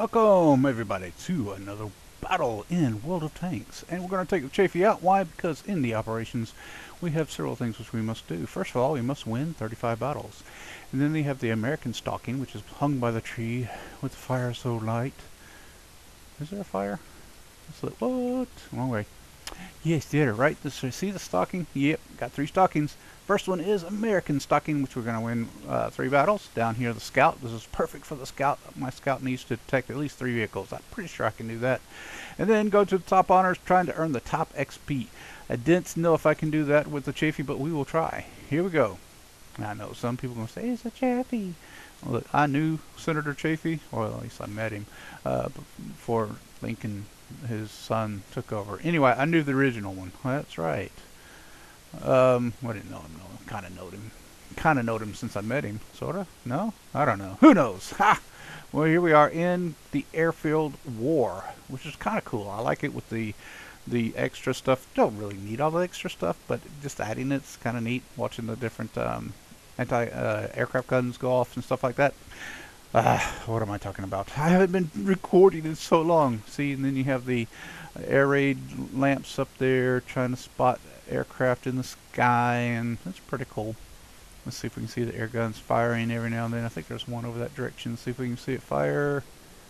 Welcome everybody to another battle in World of Tanks. And we're going to take the Chaffee out. Why? Because in the operations we have several things which we must do. First of all, we must win 35 battles. And then they have the American Stalking, which is hung by the tree with the fire so light. Is there a fire? What? Wrong way. Yes, there, right? See the stocking? Yep, got 3 stockings. First one is American Stocking, which we're going to win 3 battles. Down here, the Scout. This is perfect for the Scout. My Scout needs to detect at least 3 vehicles. I'm pretty sure I can do that. And then go to the top honors, trying to earn the top XP. I didn't know if I can do that with the Chaffee, but we will try. Here we go. I know some people are going to say, it's a Chaffee. Look, I knew Senator Chaffee, or at least I met him, before Lincoln, his son, took over. Anyway, I knew the original one. That's right. I didn't know him. No, kind of knowed him. Kind of knowed him since I met him. Sorta? No? I don't know. Who knows? Ha! Well, here we are in the Airfield War, which is kind of cool. I like it with the extra stuff. Don't really need all the extra stuff, but just adding it's kind of neat. Watching the different anti-aircraft guns go off and stuff like that. What am I talking about? I haven't been recording in so long. See, and then you have the air raid lamps up there trying to spot aircraft in the sky, and that's pretty cool. Let's see if we can see the air guns firing every now and then. I think there's one over that direction. See if we can see it fire.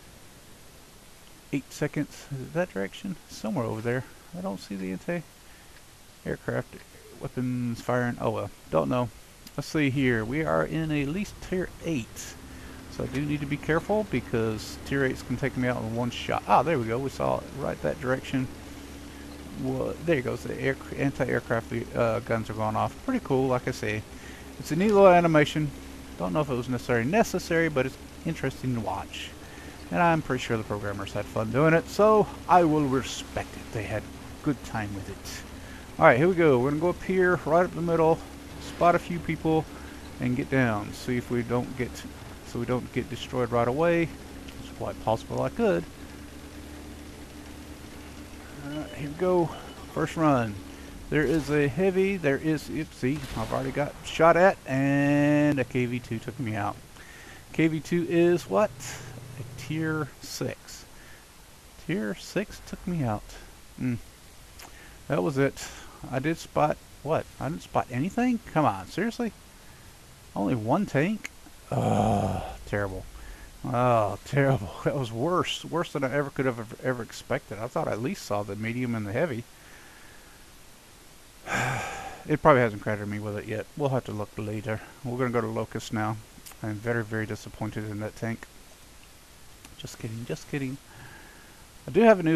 8 seconds. Is it that direction? Somewhere over there. I don't see the anti-aircraft weapons firing. Oh well, don't know. Let's see here. We are in at least tier 8. So I do need to be careful because tier 8s can take me out in one shot. Ah, there we go. We saw it right that direction. Well, there goes. The anti-aircraft guns are going off. Pretty cool, like I say. It's a neat little animation. Don't know if it was necessary, but it's interesting to watch. And I'm pretty sure the programmers had fun doing it, so I will respect it. They had good time with it. Alright, here we go. We're going to go up here, right up the middle, spot a few people, and get down. See if we don't get... so we don't get destroyed right away. It's quite possible I could. Here we go. First run. There is a heavy. There is... see, I've already got shot at, and a KV-2 took me out. KV-2 is what? A tier 6. Tier 6 took me out. That was it. I did spot... what? I didn't spot anything? Come on, seriously? Only one tank? Terrible. Oh, terrible. That was worse. Worse than I could have ever expected. I thought I at least saw the medium and the heavy. It probably hasn't credited me with it yet. We'll have to look later. We're going to go to Locust now. I'm very, very disappointed in that tank. Just kidding. Just kidding. I do have a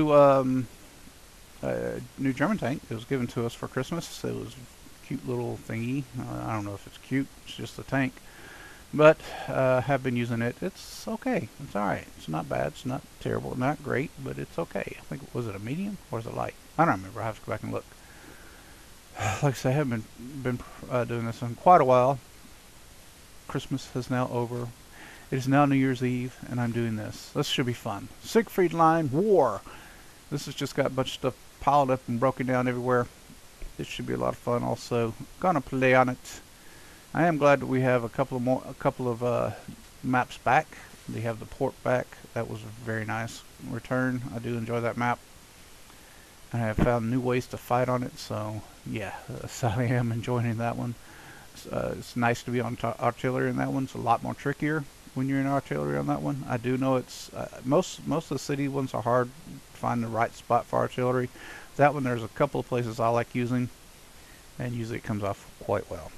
new German tank. It was given to us for Christmas. It was a cute little thingy. I don't know if it's cute. It's just a tank. But have been using it. It's okay. It's alright. It's not bad. It's not terrible. Not great, but it's okay. I think, was it a medium or is it light? I don't remember. I have to go back and look. Like I say, I haven't been doing this in quite a while. Christmas is now over. It is now New Year's Eve, and I'm doing this. This should be fun. Siegfried Line War. This has just got a bunch of stuff piled up and broken down everywhere. This should be a lot of fun. Also, gonna play on it. I am glad that we have a couple of maps back. They have the port back. That was a very nice return. I do enjoy that map. I have found new ways to fight on it, so yeah, so I am enjoying that one. It's nice to be on artillery in that one. It's a lot more trickier when you're in artillery on that one. I do know it's most of the city ones are hard to find the right spot for artillery. That one, there's a couple of places I like using, and usually it comes off quite well.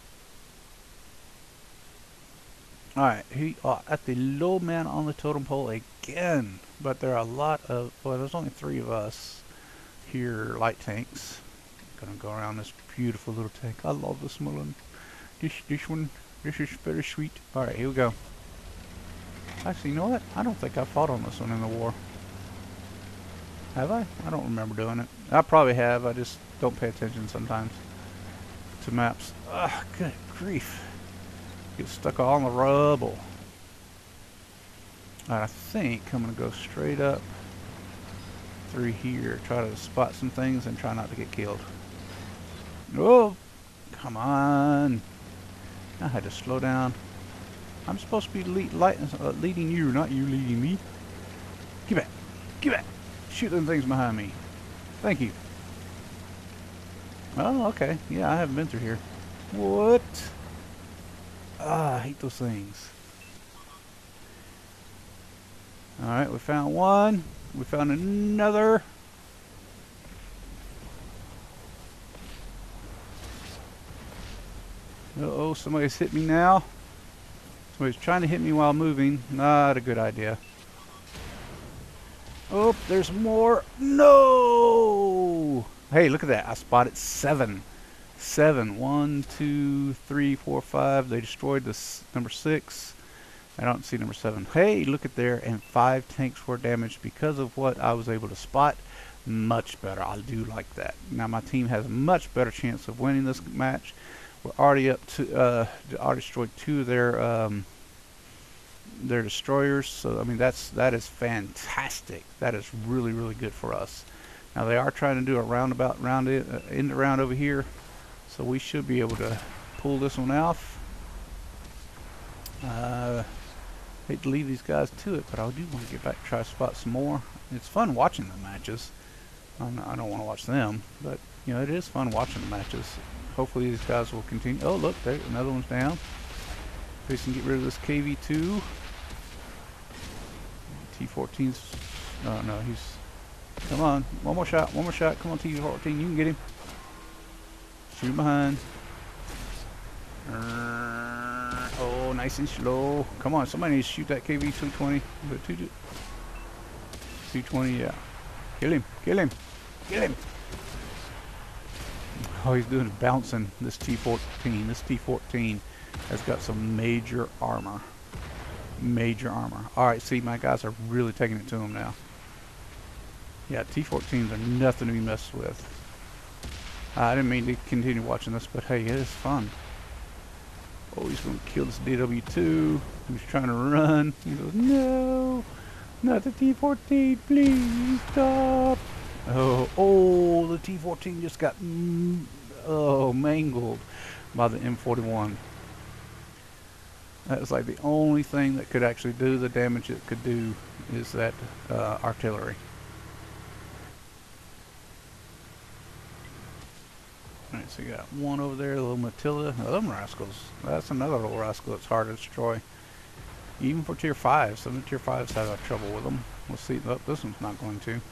Alright, at the low man on the totem pole again. But there are a lot of... well, there's only 3 of us here, light tanks. Gonna go around this beautiful little tank. I love this one. This one, this is very sweet. Alright, here we go. Actually, you know what? I don't think I fought on this one in the war. Have I? I don't remember doing it. I probably have. I just don't pay attention sometimes to maps. Ugh, good grief. Get stuck all in the rubble. I think I'm going to go straight up through here. Try to spot some things and try not to get killed. Oh, come on. I had to slow down. I'm supposed to be leading you, not you leading me. Get back. Get back. Shoot them things behind me. Thank you. Oh, okay. Yeah, I haven't been through here. What? Ah, I hate those things. Alright, we found one. We found another. Uh-oh, somebody's hit me now. Somebody's trying to hit me while moving. Not a good idea. Oh, there's more. No! Hey, look at that. I spotted 7. 7. 1, 2, 3, 4, 5. They destroyed this number 6. I don't see number 7. Hey, look at there. And 5 tanks were damaged because of what I was able to spot. Much better. I do like that. Now my team has a much better chance of winning this match. We're already up to already destroyed 2 of their destroyers. So I mean that is fantastic. That is really good for us. Now they are trying to do a roundabout end around over here, so we should be able to pull this one off. Hate to leave these guys to it, but I do want to get back and try to spot some more. It's fun watching the matches. I don't want to watch them, but you know it is fun watching the matches. Hopefully these guys will continue. Oh look, there, another one's down. We can get rid of this KV2. T14's. Oh no, he's. Come on, one more shot, one more shot. Come on, T14, you can get him. Shoot him behind. Oh, nice and slow. Come on, somebody needs to shoot that KV220. 220, yeah. Kill him, kill him, kill him. All he's doing is bouncing this T14. This T14 has got some major armor. Major armor. Alright, see, my guys are really taking it to him now. Yeah, T14s are nothing to be messed with. I didn't mean to continue watching this, but hey, it is fun. Oh, he's going to kill this DW2. He's trying to run. He goes, no, not the T14, please stop. Oh, the T14 just got mangled by the M41. That was like the only thing that could actually do the damage it could do is that artillery. Alright, so you got one over there, little Matilda. Now, them rascals. That's another little rascal that's hard to destroy. Even for tier 5s. Some of the tier 5s have trouble with them. We'll see. Oh, this one's not going to.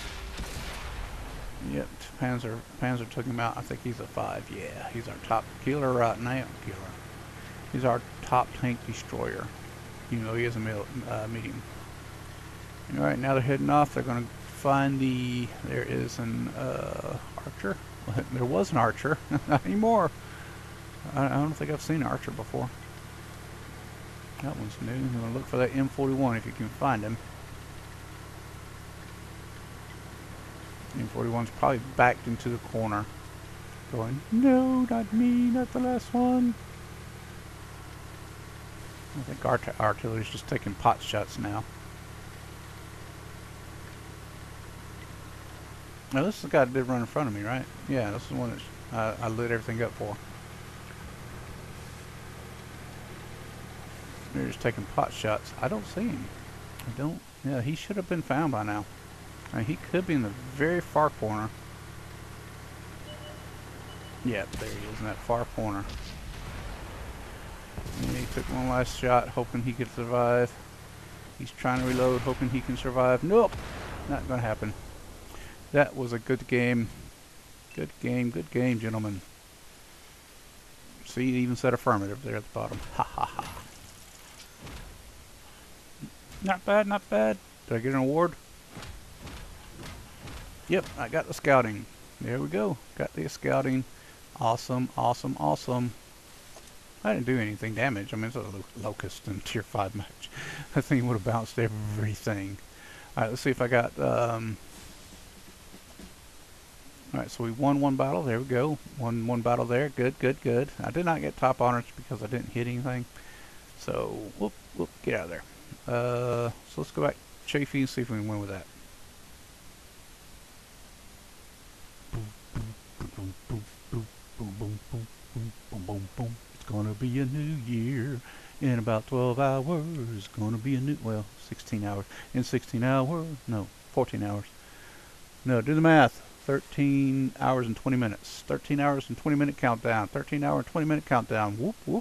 Yep, Panzer took him out. I think he's a 5. Yeah, he's our top killer right now. He's our top tank destroyer. You know, he is a medium. Alright, now they're heading off. They're going to find the... There is an archer. There was an archer. Not anymore. I don't think I've seen an archer before. That one's new. I'm going to look for that M41 if you can find him. M41's probably backed into the corner. Going, no, not me, not the last one. I think artillery's just taking pot shots now. Now this is the guy that did run in front of me, right? Yeah, this is the one that I lit everything up for. They're just taking pot shots. I don't see him. I don't. Yeah, he should have been found by now. I mean, he could be in the very far corner. Yeah, there he is in that far corner. And he took one last shot, hoping he could survive. He's trying to reload, hoping he can survive. Nope, not gonna happen. That was a good game. Good game, gentlemen. See, it even said affirmative there at the bottom. Ha ha ha. Not bad, not bad. Did I get an award? Yep, I got the scouting. There we go. Got the scouting. Awesome, awesome, awesome. I didn't do anything damage. I mean, it's a locust in tier 5 match. That thing would have bounced everything. Alright, let's see if I got... Alright, so we won one battle. There we go. Won one battle there. Good, good, good. I did not get top honors because I didn't hit anything. So, whoop, get out of there. So let's go back to Chafee and see if we can win with that. Boom, boom, boom, boom, boom, boom, boom. It's gonna be a new year. In about 12 hours. Gonna be a new, well, 16 hours. In 16 hours. No, 14 hours. No, do the math. 13 hours and 20 minutes. 13 hours and 20 minute countdown. 13 hour and 20 minute countdown. Whoop, whoop.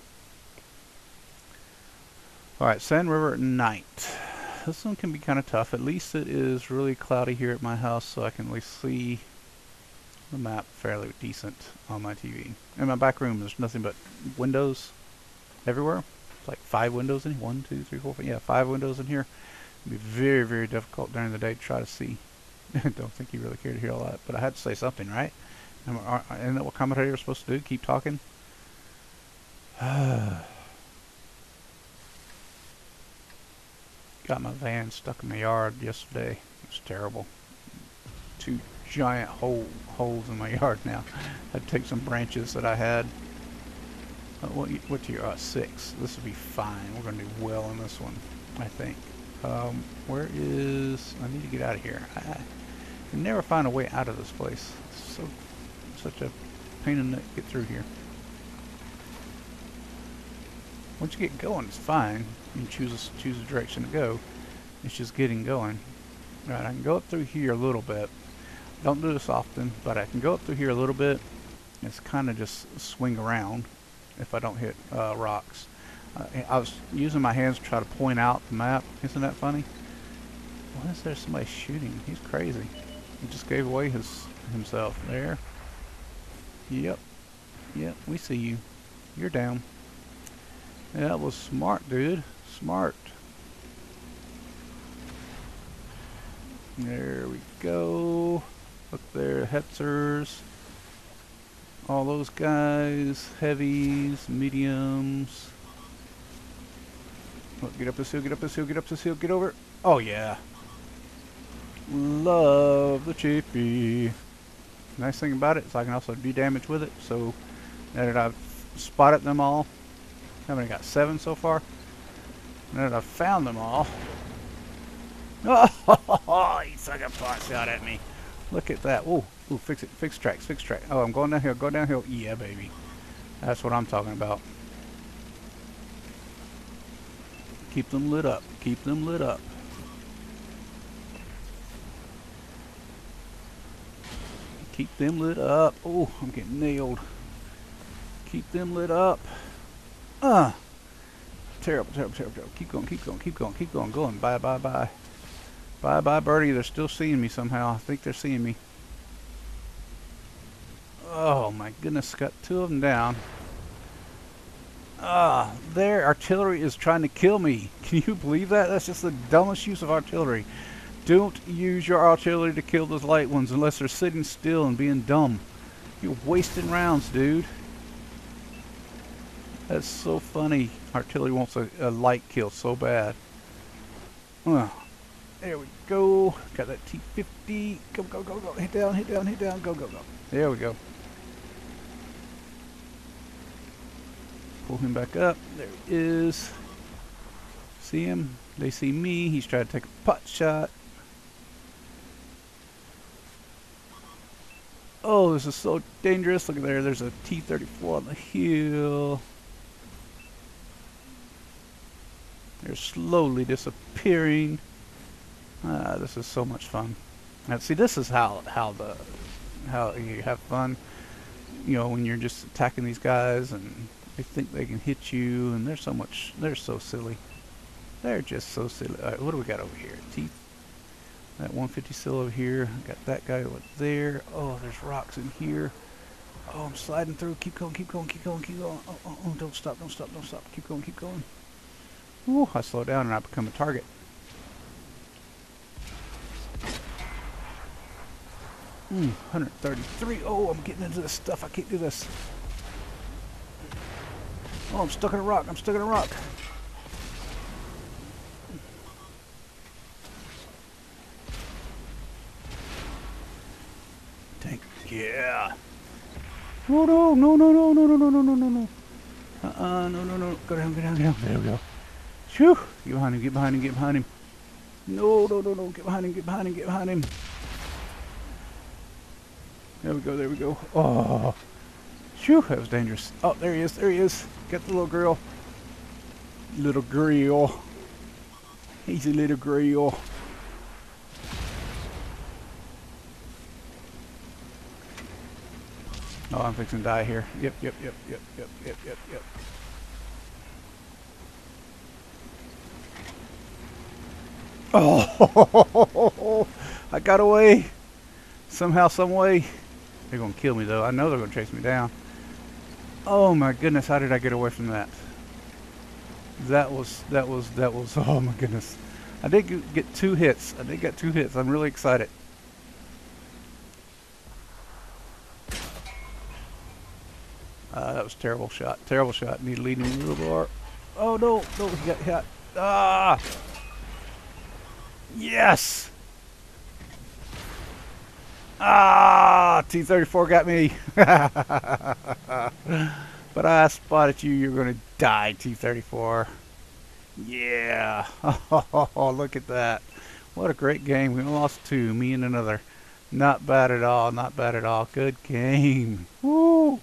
Alright, Sand River at night. This one can be kind of tough. At least it is really cloudy here at my house, so I can at least see the map fairly decent on my TV. In my back room, there's nothing but windows everywhere. It's like 5 windows in here. 1, 2, 3, 4, 5. Yeah, 5 windows in here. It'd be very, very difficult during the day to try to see. Don't think you really care to hear all that, but I had to say something, right? Isn't that what commentators are supposed to do? Keep talking? Got my van stuck in the yard yesterday. It was terrible. 2 giant holes in my yard now. I had to take some branches that I had. What's your 6? This will be fine. We're going to do well in this one, I think. Where is... I need to get out of here. I can never find a way out of this place. It's such a pain in the neck to get through here. Once you get going, it's fine. You can choose a direction to go. It's just getting going. Right, I can go up through here a little bit. Don't do this often, but I can go up through here a little bit. It's kind of just swing around if I don't hit rocks. I was using my hands to try to point out the map. Isn't that funny? Why is there somebody shooting? He's crazy. He just gave away himself. There. Yep. Yep, we see you. You're down. Yeah, that was smart, dude. Smart. There we go. Look there, Hetzers. All those guys. Heavies, mediums. Look, get up this hill, get up this hill, get up this hill, get over. Oh, yeah. Love the Chiefy. Nice thing about it is I can also do damage with it. So now that I've spotted them all, how many got? 7 so far? Now that I've found them all. Oh, he took a pot shot at me. Look at that. Ooh, ooh, fix it. Fix tracks, fix track. Oh, I'm going downhill, go downhill. Yeah, baby. That's what I'm talking about. Keep them lit up. Keep them lit up. Keep them lit up. Oh, I'm getting nailed. Keep them lit up. Terrible, terrible, terrible, terrible. Keep going, keep going, keep going, keep going, going. Bye, bye, bye. Bye, bye, birdie. They're still seeing me somehow. I think they're seeing me. Oh, my goodness. Got 2 of them down. Their artillery is trying to kill me. Can you believe that? That's just the dumbest use of artillery. Don't use your artillery to kill those light ones unless they're sitting still and being dumb. You're wasting rounds, dude. That's so funny. Artillery wants a light kill so bad. There we go. Got that T-50. Go, go, go, go. Hit down, hit down, hit down. Go, go, go. There we go. Pull him back up. There he is. See him? They see me. He's trying to take a pot shot. Oh, this is so dangerous. Look at there. There's a T-34 on the hill. They're slowly disappearing. This is so much fun. Now, see, this is how you have fun. You know, when you're just attacking these guys and they think they can hit you, and they're so silly. They're just so silly. All right, what do we got over here? That 150 still over here. Got that guy over there. Oh, there's rocks in here. Oh, I'm sliding through. Keep going, keep going, keep going, keep going. Oh, oh, oh, don't stop, don't stop, don't stop. Keep going, keep going. Ooh, I slow down and I become a target. 133. Oh, I'm getting into this stuff. I can't do this. Oh, I'm stuck in a rock. I'm stuck in a rock. Tank. Yeah. Oh, no, no, no, no, no, no, no, no, no, no, no. No, no, no. Go down, go down, go down. There we go. Phew. Get behind him, get behind him, get behind him. No, no, no, no. Get behind him, get behind him, get behind him. There we go, there we go. Oh. Phew, that was dangerous. Oh, there he is. There he is. Got the little girl. Little grill. He's a little grill. Oh, I'm fixing to die here. Yep. Oh, I got away. Somehow, some way. They're going to kill me, though. I know they're going to chase me down. Oh, my goodness. How did I get away from that? That was, oh, my goodness. I did get 2 hits. I did get 2 hits. I'm really excited. That was a terrible shot. Terrible shot. Need to lead me a little more. Oh, no. No, he got hit. Ah! Yes! Ah! T-34 got me. But I spotted you. You're going to die, T-34. Yeah. Oh, look at that. What a great game. We lost 2. Me and another. Not bad at all. Not bad at all. Good game. Woo!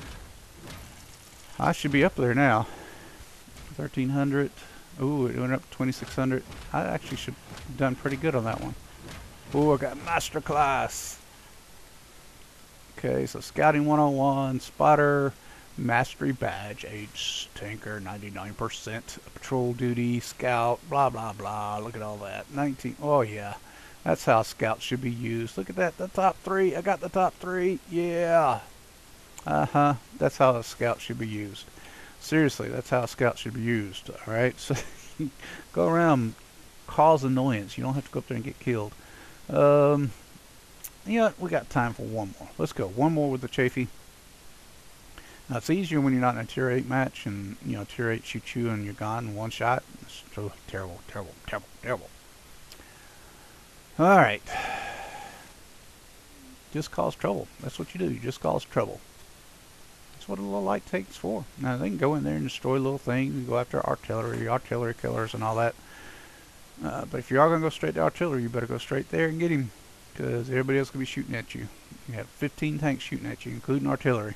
I should be up there now. 1,300. Ooh, it went up to 2,600. I actually should have done pretty good on that one. Ooh, I got Master Class. Okay, so Scouting 101, Spotter, Mastery Badge, Ace, Tanker, 99%, Patrol Duty, Scout, blah, blah, blah. Look at all that. 19. Oh, yeah. That's how Scouts should be used. Look at that. The top 3. I got the top 3. Yeah. That's how a Scout should be used. Seriously, that's how a Scout should be used. Alright, so go around, cause annoyance. You don't have to go up there and get killed. You know what? We got time for one more. Let's go. One more with the Chafee. Now, it's easier when you're not in a tier 8 match and, you know, tier 8 shoot you and you're gone in one shot. It's so terrible, terrible, terrible, terrible. Alright. Just cause trouble. That's what you do. You just cause trouble. That's what a little light tank's for. Now, they can go in there and destroy little things and go after artillery killers and all that. But if you are going to go straight to artillery, you better go straight there and get him. Because everybody else will be shooting at you. You have 15 tanks shooting at you, including artillery.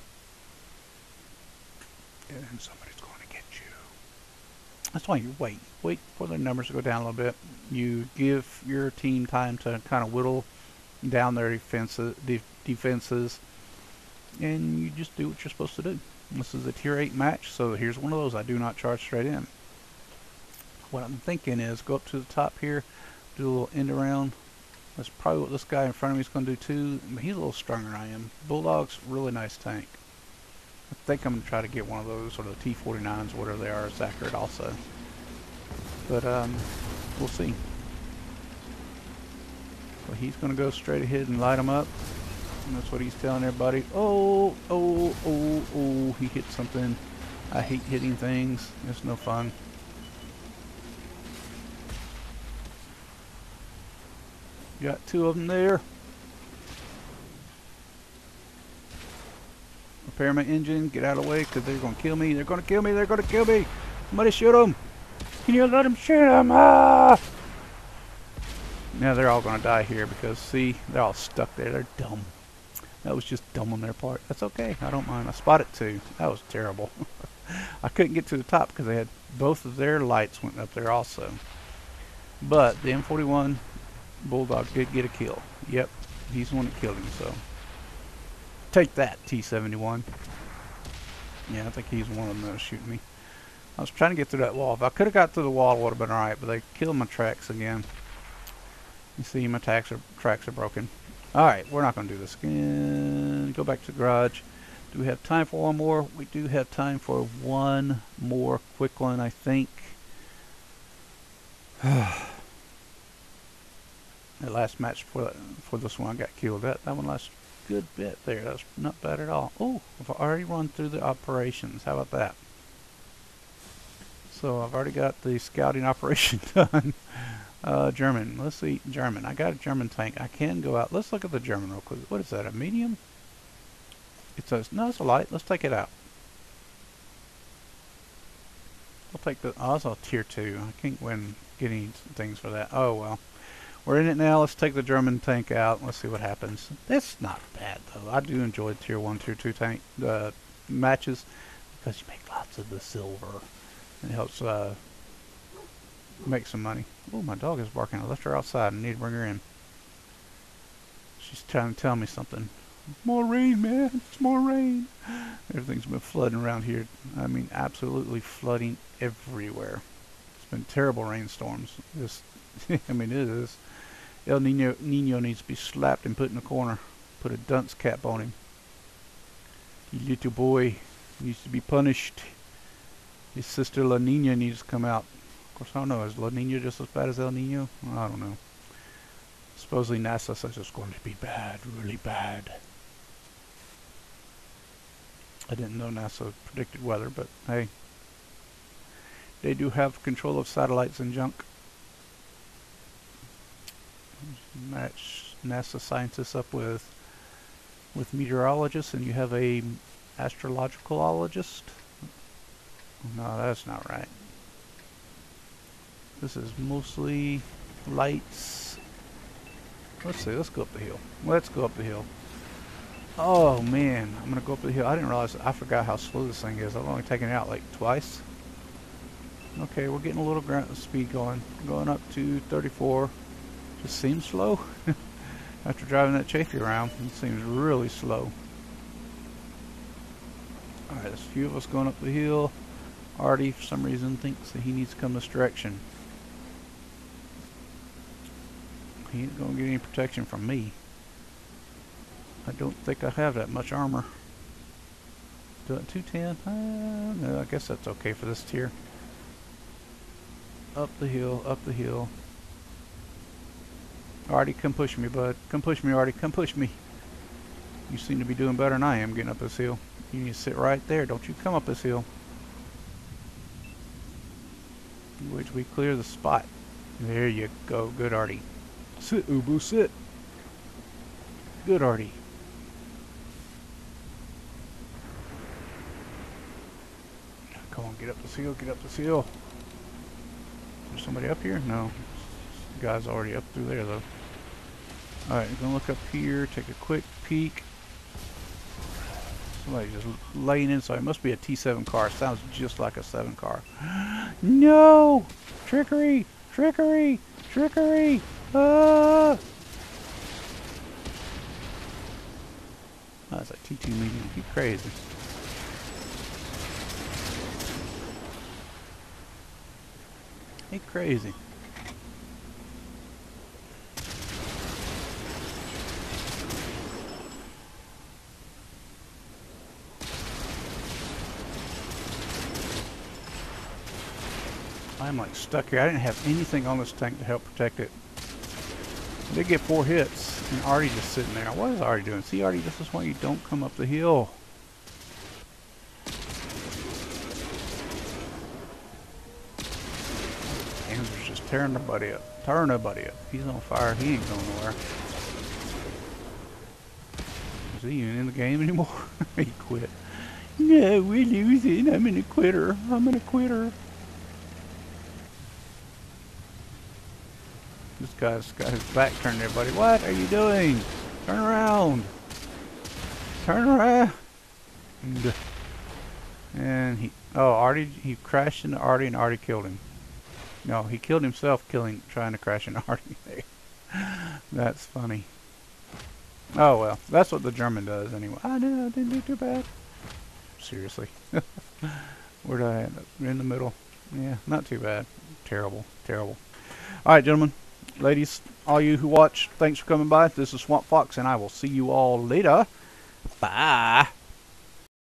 And somebody's going to get you. That's why you wait. Wait for their numbers to go down a little bit. You give your team time to kind of whittle down their defenses. And you just do what you're supposed to do. This is a tier 8 match, so here's one of those. I do not charge straight in. What I'm thinking is go up to the top here, do a little end around. That's probably what this guy in front of me is going to do too. But he's a little stronger than I am. Bulldog's really nice tank. I think I'm going to try to get one of those, or the T-49s, whatever they are. It's accurate also. But we'll see. So he's going to go straight ahead and light them up. And that's what he's telling everybody. Oh, he hit something. I hate hitting things. It's no fun. Got 2 of them there. Repair my engine. Get out of the way because they're going to kill me. They're going to kill me. They're going to kill me. Somebody shoot them. Can you let them shoot them? Ah! Now they're all going to die here because, see, they're all stuck there. They're dumb. That was just dumb on their part. That's okay. I don't mind. I spotted 2. That was terrible. I couldn't get to the top because they had both of their lights went up there also. But the M41 Bulldog did get a kill. Yep, he's the one that killed him, so. Take that, T-71. Yeah, I think he's one of them that was shooting me. I was trying to get through that wall. If I could have got through the wall, it would have been alright, but they killed my tracks again. You see, my tracks are broken. Alright, we're not going to do this again. Go back to the garage. Do we have time for one more? We do have time for one more quick one, I think. The last match for this one, I got killed. That one lasted a good bit there. That's not bad at all. Oh, I've already run through the operations. How about that? So I've already got the scouting operation done. German. Let's see. German. I got a German tank. I can go out. Let's look at the German real quick. What is that? A medium? It says, no, it's a light. Let's take it out. I'll take the, oh, it's a tier 2. I can't win getting things for that. Oh, well. We're in it now. Let's take the German tank out. Let's see what happens. That's not bad, though. I do enjoy tier 1, tier 2 tank matches because you make lots of the silver. It helps make some money. Oh, my dog is barking. I left her outside. I need to bring her in. She's trying to tell me something. More rain, man. It's more rain. Everything's been flooding around here. I mean, absolutely flooding everywhere. It's been terrible rainstorms. Just, I mean, it is. El Nino needs to be slapped and put in a corner. Put a dunce cap on him. You little boy needs to be punished. His sister La Nina needs to come out. Of course, I don't know. Is La Nina just as bad as El Nino? I don't know. Supposedly NASA says it's going to be bad, really bad. I didn't know NASA predicted weather, but hey. They do have control of satellites and junk. Match NASA scientists up with meteorologists, and you have a astrologicologist. No, that's not right. This is mostly lights. Let's see, let's go up the hill. Let's go up the hill. Oh man, I'm gonna go up the hill. I didn't realize, I forgot how slow this thing is. I've only taken it out like twice. Okay, we're getting a little speed going. Going up to 34. Just seems slow. After driving that Chafee around, it seems really slow. Alright, there's a few of us going up the hill. Artie, for some reason, thinks that he needs to come this direction. He ain't gonna get any protection from me. I don't think I have that much armor. Do it 210? No, I guess that's okay for this tier. Up the hill, up the hill. Artie, come push me, bud. Come push me, Artie. Come push me. You seem to be doing better than I am getting up this hill. You need to sit right there. Don't you come up this hill. Wait till we clear the spot. There you go. Good, Artie. Sit, Ubu, sit. Good, Artie. Come on, get up this hill. Get up this hill. Is there somebody up here? No. The guy's already up through there, though. Alright, I'm going to look up here, take a quick peek. Somebody's just laying inside. It must be a T7 car. It sounds just like a 7 car. No! Trickery! Trickery! Trickery! Ah! Oh, that's a T2 medium. You crazy. He crazy. I'm like stuck here. I didn't have anything on this tank to help protect it. I did get 4 hits, and Artie just sitting there. What is Artie doing? See, Artie, this is why you don't come up the hill. Panzer's just tearing the buddy up. Tearing the buddy up. He's on fire. He ain't going nowhere. Is he even in the game anymore? He quit. No, we're losing. I'm a quitter. I'm a quitter. This guy's got his back turned there, buddy. What are you doing? Turn around. Turn around. And he, oh, Artie, he crashed into Artie and Artie killed him. No, he killed himself trying to crash into Artie. That's funny. Oh well, that's what the German does anyway. I know, I didn't do too bad. Seriously. Where did I end up? In the middle. Yeah, not too bad. Terrible, terrible. Alright, gentlemen. Ladies, all you who watch, thanks for coming by. This is Swamp Fox, and I will see you all later. Bye.